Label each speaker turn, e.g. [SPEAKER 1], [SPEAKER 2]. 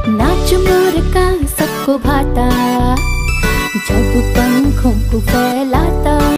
[SPEAKER 1] नाच मोर का सबको भाता, जब पंखों को फैलाता।